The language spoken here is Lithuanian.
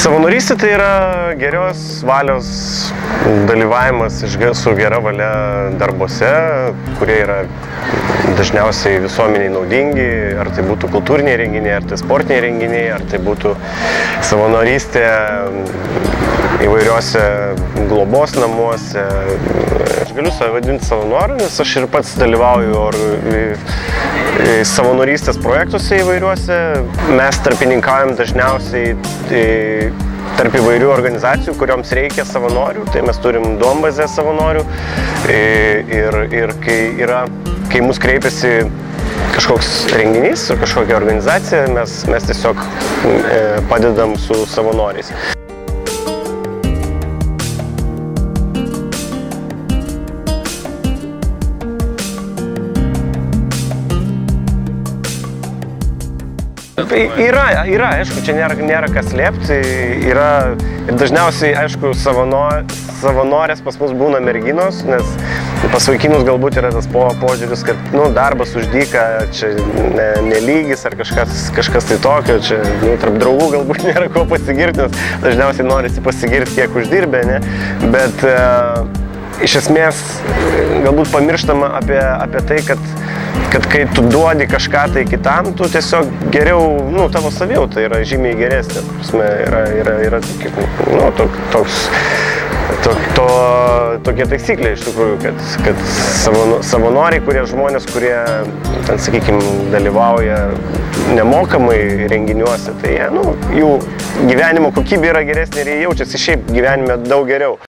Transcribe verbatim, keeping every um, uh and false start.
Savanorystė tai yra geros valios dalyvavimas su gera valia darbuose, kurie yra dažniausiai visuomeniai naudingi, ar tai būtų kultūriniai renginiai, ar tai sportiniai renginiai, ar tai būtų savanorystė įvairiuose globos namuose. Aš galiu save vadinti savanoriu, nes aš ir pats dalyvauju savanorystės projektuose įvairiuose. Mes tarpininkaujam dažniausiai tarp įvairių organizacijų, kurioms reikia savanorių. Tai mes turim duombazę savanorių ir, ir kai, yra, kai mus kreipiasi kažkoks renginys ar kažkokia organizacija, mes, mes tiesiog padedam su savanoriais. Yra, yra, aišku, čia nėra, nėra kas slėpti, yra ir dažniausiai, aišku, savano, savanorės pas mus būna merginos, nes pas vaikinus galbūt yra tas po, požiūris, kad nu, darbas už dyką, čia ne, nelygis ar kažkas, kažkas tai tokio, čia nu, tarp draugų galbūt nėra ko pasigirti, nes dažniausiai norisi pasigirti, kiek uždirbė, ne? Bet e, iš esmės galbūt pamirštama apie, apie tai, kad kad kai tu duodi kažką tai kitam, tu tiesiog geriau, nu, tavo savijauta yra žymiai geresnė. Prasme, yra, yra, yra nu, toks, to, to, tokia taisyklė iš tikrųjų, kad, kad savanoriai, kurie žmonės, kurie, ten, sakykime, dalyvauja nemokamai renginiuose, tai jie, nu, jų gyvenimo kokybė yra geresnė ir jie jaučiasi šiaip gyvenime daug geriau.